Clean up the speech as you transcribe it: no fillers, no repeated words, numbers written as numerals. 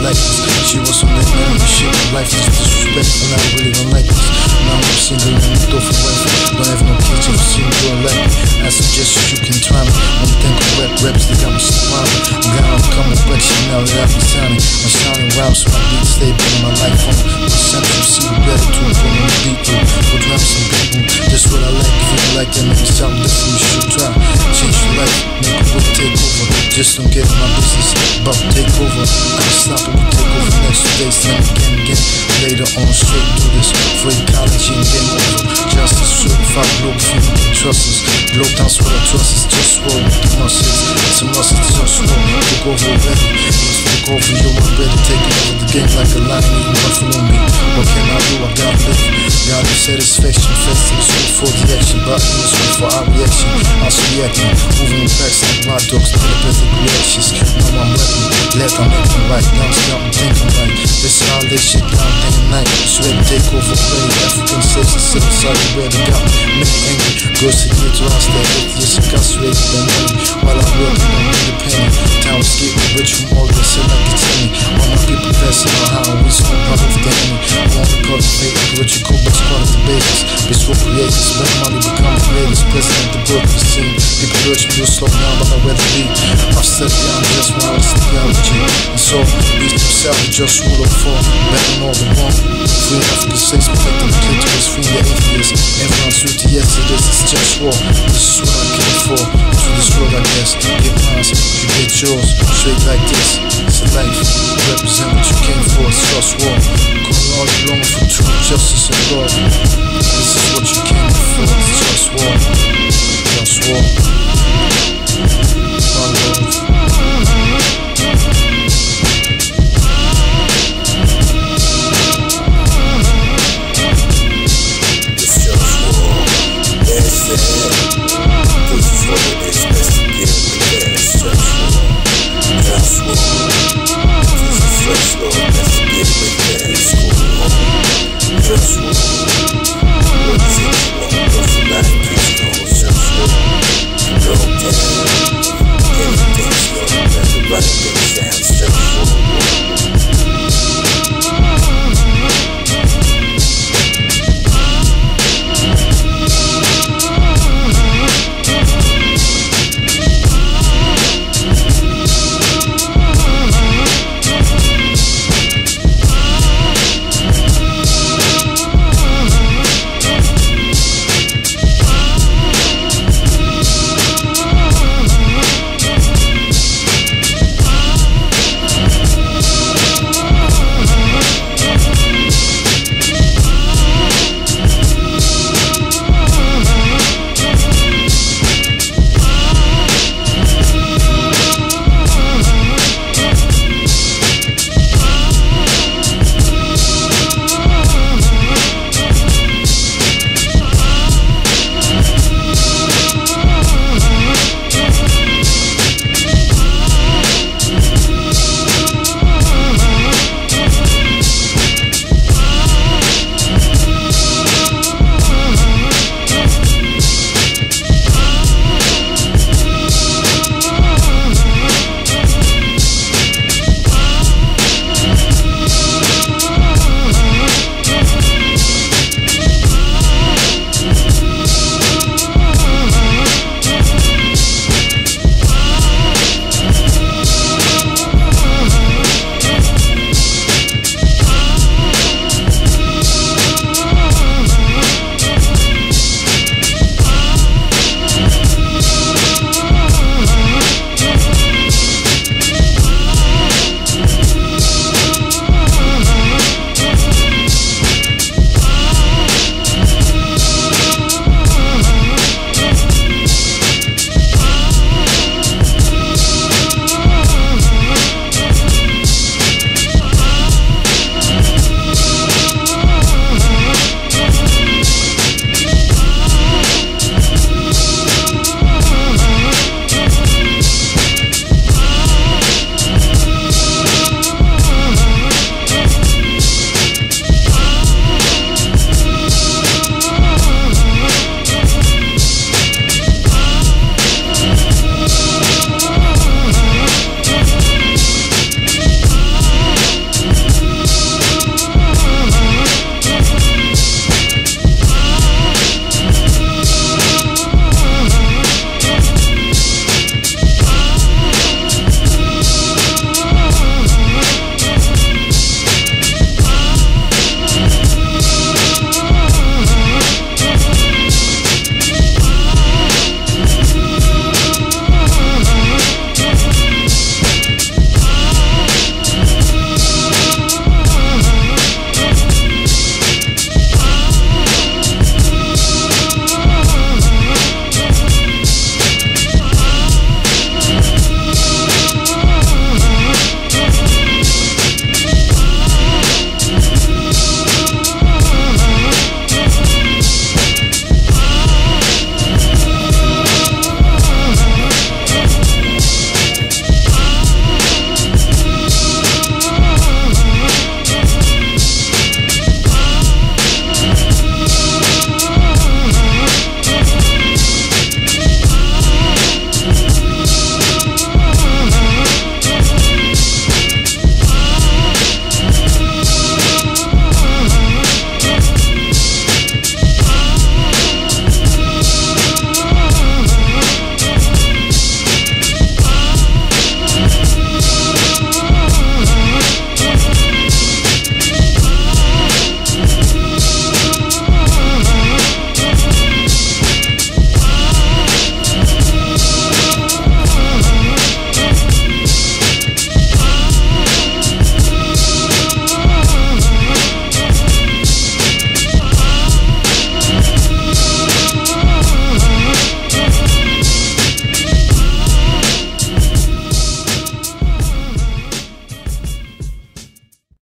like this. She was on that man, shit, my life is disrespectful, and I really don't like this. Now I'm single and I'm dope for wife. Don't have no kids, if you see me doing like me. I suggest you can try me. When you think of reps, they got me smiling. I'm glad I'm coming, but you know that I've been sounding. I'm sounding rhymes, so I beat stable in my life on the center. See the better to it, put on the beat through. We'll drop some people, that's what I like. If you like that, maybe something different you should try. Change your life, make a whip take over. Just don't get in my business, about to take over. I can stop it, we'll take over next 2 days, then again. Later on, straight through this. For ecology and game over. Justice, certified global freedom, trust us. Blow down what I trust is just roll with the muscles. It's a must, it's just roll. Look over already. Look over, you're already taking over the game like a lion, eating nothing on me. What can I do? I gotta live. Gotta satisfaction, festive, sweet for the action. But it's sweet for our reaction. I'm reacting, moving in packs like wild dogs, the best of reactions. Now I'm ready, left, I'm acting right. Now I'm thinking right. This all this shit down day and night. Sweat take over, play African states and civil sorry where they got me angry. Girls to get to us, they're atheists, incarcerated, they're money. While I'm working, I'm independent. Town is getting rich from all this, and like it's me. All my people passing on how we smoke out of the enemy. I want to cultivate what you call best part of the business. Bitch for creators, let money become creators. President the book of the scene. People urge me to slow down, but I'd rather lead. I've studied down just while it's theology. And so, beat themselves just rule of fall. Back on all the wrong. Free African states, protecting the clitoris, free the atheists. Everyone's with the yes, it's just war. This is what I came for. Through this world, I guess. Get mine, you get yours. Straight like this. It's a life. Represent what you came for. It's just war. Going all along for truth, justice, and law. This is what you came for. It's just war. Just war.